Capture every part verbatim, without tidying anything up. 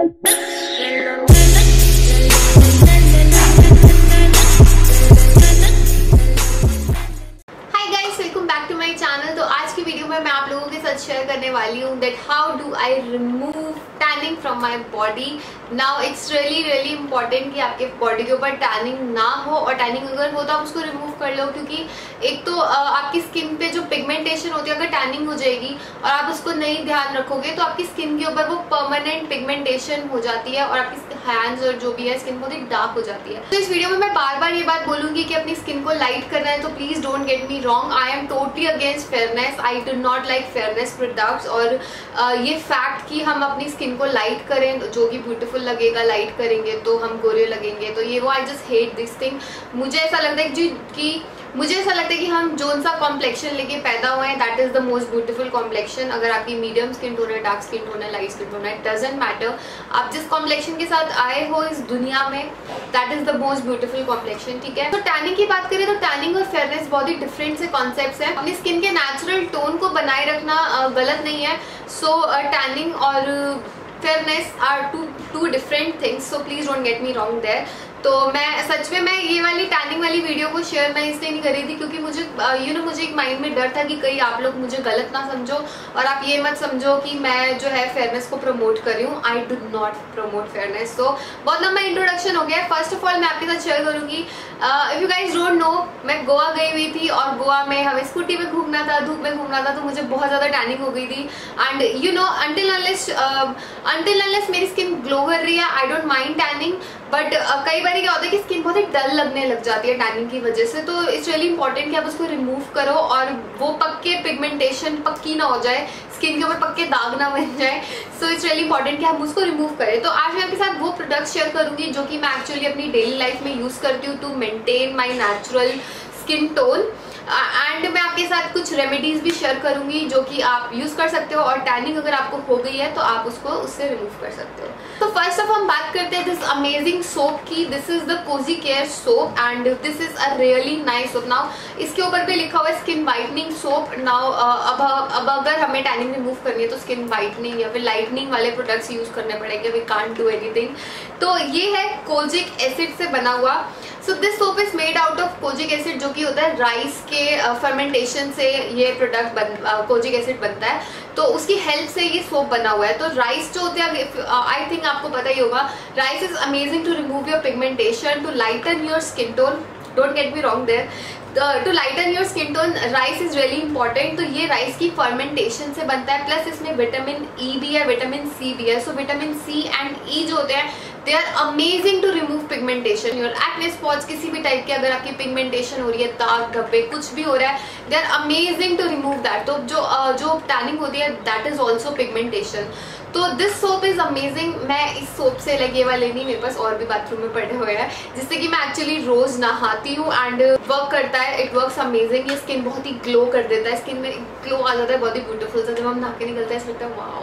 तो आज की वीडियो में मैं आप लोगों के साथ शेयर करने वाली हूँ that how do I remove tanning from my body. Now it's really really important कि आपके बॉडी के ऊपर टैनिंग ना हो, और टैनिंग अगर हो तो आप उसको रिमूव कर लो, क्योंकि एक तो आपकी स्किन पे जो पिगमेंटेशन होती है, अगर टैनिंग हो जाएगी और आप उसको नहीं ध्यान रखोगे तो आपकी स्किन के ऊपर वो परमानेंट पिगमेंटेशन हो जाती है और आपकी हैंड्स और जो भी है स्किन बहुत ही डार्क हो जाती है। तो इस वीडियो में मैं बार बार ये बात बोलूंगी कि अपनी स्किन को लाइट करना है, तो please don't get me wrong, I am totally against fairness, I do not like fairness products. और uh, ये फैक्ट कि हम अपनी स्किन को लाइट करें तो जो कि ब्यूटीफुल लगेगा, लाइट करेंगे तो हम गोरे लगेंगे, तो ये वो I just hate this thing. मुझे ऐसा लगता है कि मुझे ऐसा लगता है कि हम जोन सा कॉम्प्लेक्शन लेके पैदा हुए हैं, that is the most beautiful complexion. अगर आपकी मीडियम स्किन टोन है, डार्क स्किन टोन है, लाइट स्किन टोन है, इट डजंट मैटर, आप जिस कॉम्प्लेक्शन के साथ आए हो इस दुनिया में, that is the most beautiful complexion. ठीक है, तो टैनिंग की बात करें तो टैनिंग और फेयरनेस बहुत ही डिफरेंट से कॉन्सेप्ट्स हैं। अपनी स्किन के नेचुरल टोन को बनाए रखना गलत नहीं है, सो टैनिंग और fairness are two two different things, so please don't get me wrong there. तो मैं सच में मैं ये वाली टैनिंग वाली वीडियो को शेयर मैं इसलिए नहीं कर रही थी क्योंकि मुझे यू नो मुझे एक माइंड में डर था कि कहीं आप लोग मुझे गलत ना समझो और आप ये मत समझो कि मैं जो है फेयरनेस को प्रमोट कर रही हूँ। I do not promote fairness. तो बहुत लंबा इंट्रोडक्शन हो गया। फर्स्ट ऑफ ऑल मैं आपके साथ शेयर करूंगी, if you guys don't know, मैं गोवा गई हुई थी और गोवा में हमें स्कूटी में घूमना था, धूप में घूमना था, तो मुझे बहुत ज्यादा टैनिंग हो गई थी। And you know until unless until unless मेरी स्किन ग्लो कर रही है, I don't mind tanning, but कई बार क्या होता है कि स्किन बहुत ही डल लगने लग जाती है टैनिंग की वजह से। तो इट्स रियली इंपॉर्टेंट कि आप उसको रिमूव करो और वो पक्के पिगमेंटेशन पक्की ना हो जाए, स्किन के ऊपर पक्के दाग ना बन जाए। सो इट्स रियली इंपॉर्टेंट कि हम उसको रिमूव करें। तो आज मैं आपके साथ वो प्रोडक्ट्स शेयर करूंगी जो कि मैं एक्चुअली अपनी डेली लाइफ में यूज करती हूँ to maintain my natural skin tone. And uh, मैं आपके साथ कुछ रेमेडीज भी शेयर करूंगी जो कि आप यूज कर सकते हो, और टैनिंग अगर आपको हो गई है तो आप उसको उससे रिमूव कर सकते हो। तो फर्स्ट ऑफ हम बात करते हैं दिस अमेजिंग सोप की। This is the Kozicare soap and this is a really nice soap. Now इसके ऊपर भी लिखा हुआ है स्किन वाइटनिंग सोप। नाउ अब अब अगर हमें टैनिंग रिमूव करनी है तो स्किन वाइटनिंग या फिर लाइटनिंग वाले प्रोडक्ट्स यूज करने पड़ेंगे, वी कांट डू एनीथिंग। तो ये है कोजिक एसिड से बना हुआ। So this soap is made out of kojic acid, जो कि होता है राइस के फर्मेंटेशन uh, से ये प्रोडक्ट बन कोजिक uh, एसिड बनता है, तो उसकी हेल्प से ये सोप बना हुआ है। तो राइस जो होते हैं, आई थिंक आपको पता ही होगा, rice is amazing to remove your pigmentation, to lighten your skin tone, don't get me wrong there, to lighten your skin tone rice is really important. तो ये राइस की फर्मेंटेशन से बनता है, प्लस इसमें विटामिन ई भी है, vitamin C भी है। सो विटामिन सी एंड ई जो होते हैं they are amazing to remove pigmentation, your acne spots, किसी भी टाइप के अगर आपकी पिगमेंटेशन हो रही है, दाग धब्बे कुछ भी हो रहा है, they are amazing to remove that. तो जो uh, जो टैनिंग होती है दैट इज ऑल्सो पिगमेंटेशन। तो दिस सोप इज अमेजिंग। मैं इस सोप से लगे वाले नहीं, मेरे पास और भी बाथरूम में पड़े हुए हैं जिससे कि मैं एक्चुअली रोज नहाती हूँ एंड वर्क करता है, इट वर्क्स अमेजिंग। ये स्किन बहुत ही ग्लो कर देता है, स्किन में ग्लो आ जाता है बहुत ही ब्यूटीफुल सा, जब हम नहा के निकलते हैं लगता है वाओ।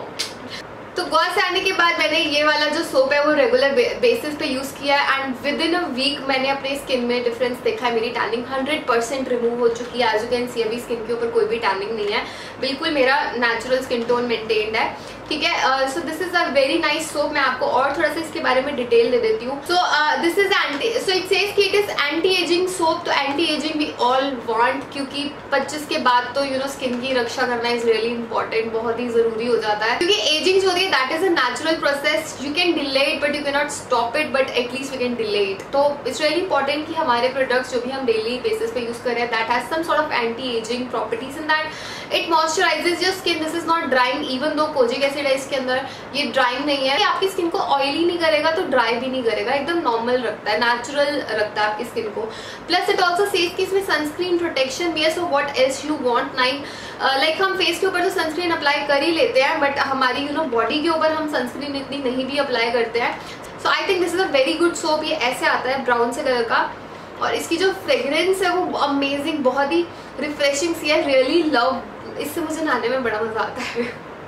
तो गोवा से आने के बाद मैंने ये वाला जो सोप है वो रेगुलर बेसिस पे यूज किया है and within a week मैंने अपने स्किन में डिफरेंस देखा है। मेरी टैनिंग हंड्रेड परसेंट रिमूव हो चुकी है। एज यू कैन सी अभी स्किन के ऊपर कोई भी टैनिंग नहीं है, बिल्कुल मेरा नेचुरल स्किन टोन मेंटेन्ड है। ठीक है, so this is a very nice soap. मैं आपको और थोड़ा सा इसके बारे में डिटेल दे देती हूँ। So this is anti so it says कि it is anti aging soap. तो anti aging we all want, क्योंकि पच्चीस के बाद तो यू नो स्किन की रक्षा करना इज रियली इंपॉर्टेंट, बहुत ही जरूरी हो जाता है, क्योंकि एजिंग जो होती है that is a natural process. You can delay it but you can not stop it, but at least we can delay it. तो इट्स रियली इंपॉर्टेंट कि हमारे प्रोडक्ट्स जो भी हम डेली बेसिस पे यूज कर रहे हैं that has some sort of anti aging properties in that it moisturizes your skin. This is not drying, even though kojic acid है इसके अंदर, ये ड्राइंग नहीं है। आपकी स्किन को ऑयली नहीं करेगा तो ड्राई भी नहीं करेगा, एकदम नॉर्मल रखता है, नेचुरल रखता है आपकी स्किन को। प्लस इट ऑल्सो सेज कि इसमें सनस्क्रीन प्रोटेक्शन भी है। So what else you want nine, like हम फेस के ऊपर तो सनस्क्रीन अप्लाई कर ही लेते हैं, बट हमारी यू नो बॉडी के ऊपर हम सनस्क्रीन इतनी नहीं भी अप्लाई करते हैं। So I think this is a very good soap. ये ऐसे आता है ब्राउन से कलर का, और इसकी जो फ्रेग्रेंस है वो अमेजिंग, बहुत ही रिफ्रेशिंग सी है, रियली लव। इससे मुझे नहाने में बड़ा मजा आता है।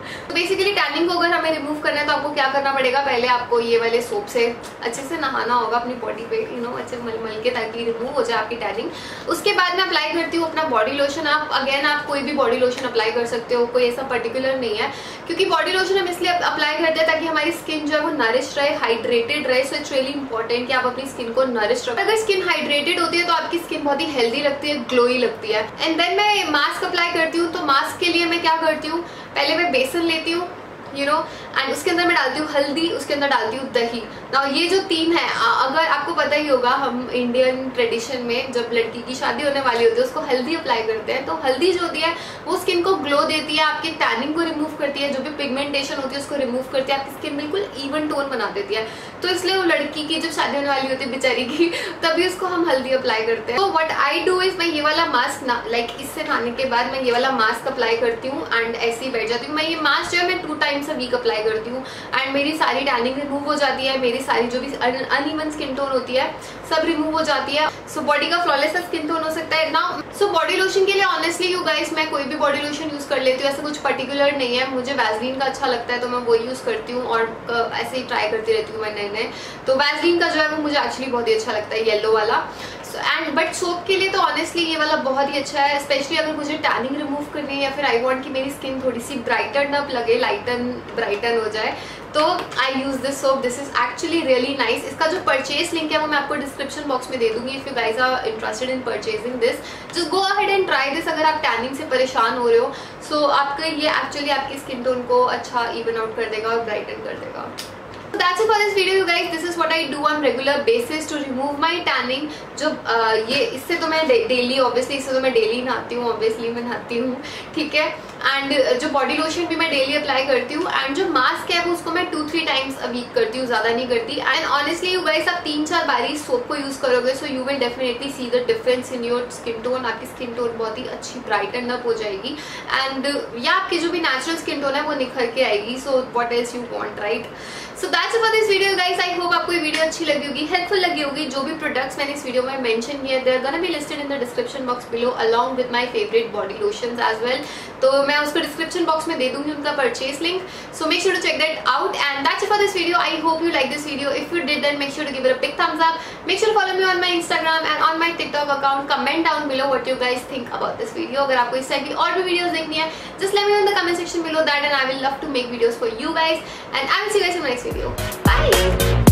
तो बेसिकली टैनिंग को अगर हमें रिमूव करना है तो आपको क्या करना पड़ेगा, पहले आपको ये वाले सोप से अच्छे से नहाना होगा अपनी बॉडी पे, यू नो अच्छे मल मल के, ताकि रिमूव हो जाए आपकी टैनिंग। उसके बाद मैं अप्लाई करती हूँ अपना बॉडी लोशन। आप अगेन आप कोई भी बॉडी लोशन अप्लाई कर सकते हो, कोई ऐसा पर्टिकुलर नहीं है, क्योंकि बॉडी लोशन हम इसलिए अप्लाई करते हैं ताकि हमारी स्किन जो है वो नरिश रहे, हाइड्रेटेड रहे। सो इट्स रियली इंपॉर्टेंट कि आप अपनी स्किन को नरिश रखें। अगर स्किन हाइड्रेटेड होती है तो आपकी स्किन बहुत ही हेल्दी लगती है, ग्लोई लगती है। एंड देन मैं मास्क अप्लाई करती हूँ। तो मास्क के लिए मैं क्या करती हूँ, पहले मैं बेसन लेती हूँ, यू नो, एंड उसके अंदर मैं डालती हूँ हल्दी, उसके अंदर डालती हूँ दही। ना ये जो तीन है, अगर आपको पता ही होगा, हम इंडियन ट्रेडिशन में जब लड़की की शादी होने वाली होती है उसको हल्दी अप्लाई करते हैं। तो हल्दी जो होती है वो स्किन को ग्लो देती है, आपकी टैनिंग को रिमूव करती है, जो भी पिगमेंटेशन होती है उसको रिमूव करती है, आपकी स्किन बिल्कुल इवन टोन बना देती है। तो इसलिए वो लड़की की जब शादी होने वाली होती है बेचारी की, तभी उसको हम हल्दी अप्लाई करते हैं। तो व्हाट आई डू इज, मैं ये वाला मास्क ना लाइक इससे नहाने के बाद मैं ये वाला मास्क अप्लाई करती हूँ एंड ऐसे ही बैठ जाती हूँ। मैं ये मास्क जो है मैं two times a week apply करती हूँ एंड मेरी सारी टैनिंग रिमूव हो जाती है, मेरी सारी जो भी अनइवन स्किन टोन होती है सब रिमूव हो जाती है। सो बॉडी का फ्लॉलेस स्किन टोन हो सकता है ना। सो बॉडी लोशन के लिए ऑनेस्टली यू गाइस मैं कोई भी बॉडी लोशन यूज कर लेती हूँ, ऐसा कुछ पर्टिकुलर नहीं है। मुझे वैसलीन का अच्छा लगता है तो मैं वो यूज करती हूँ और ऐसे ही ट्राई करती रहती हूँ मैं नए नए। तो वैसलीन का जो है वो मुझे एक्चुअली बहुत ही अच्छा लगता है, येलो वाला। एंड बट सोप के लिए तो ऑनेस्टली ये वाला बहुत ही अच्छा है, स्पेशली अगर मुझे टैनिंग रिमूव करनी है या फिर आई वांट कि मेरी स्किन थोड़ी सी ब्राइटन अप लगे, लाइटन ब्राइटन हो जाए, तो I use this soap. This is actually really nice. इसका जो परचेज लिंक है वो मैं आपको डिस्क्रिप्शन बॉक्स में दे दूंगी। If you guys are interested in purchasing this, just go ahead and try this. अगर आप टैनिंग से परेशान हो रहे हो, सो so आपका ये एक्चुअली आपकी स्किन टोन को अच्छा इवन आउट कर देगा और ब्राइटन कर देगा। So that's it for this video you guys. This is what I do on regular basis to remove my tanning. जो uh, ये इससे तो मैं डेली ऑब्वियसली इससे तो मैं डेली नहाती हूँ, ऑब्वियसली मैं नहाती हूँ, ठीक है। एंड जो बॉडी लोशन भी मैं डेली अप्लाई करती हूँ एंड जो मास्क है वो उसको मैं two three times a week करती हूँ, ज्यादा नहीं करती। एंड ऑनेस्टली यू गाइस आप तीन चार बार इस सोप को यूज करोगे so you will definitely see the difference in your skin tone. आपकी स्किन टोन बहुत ही अच्छी ब्राइटन अप हो जाएगी एंड या आपकी जो भी नेचुरल स्किन टोन है वो निखर के आएगी। So what else you want, right? So that's it for this video guys. I hope आपको ये वीडियो अच्छी लगी होगी, हेल्पफुल लगी होगी। जो भी प्रोडक्ट्स मैंने इस वीडियो में मेंशन किए they are gonna be listed in the description box below along with my favourite body lotions as well. तो मैं उसको डिस्क्रिप्शन बॉक्स में दे दूंगी उनका purchase link, so make sure to check that out. And that's it for this video. I hope you like this video. If you did then make sure to give it a big thumbs up. Make sure to follow me on my Instagram and on my TikTok account. Comment down below what you guys think about this video. अगर आपको इस type की और भी videos देखनी है, just let me know in the comment section below that and I will love to make videos for you guys and I will see you guys in my next video. Bye!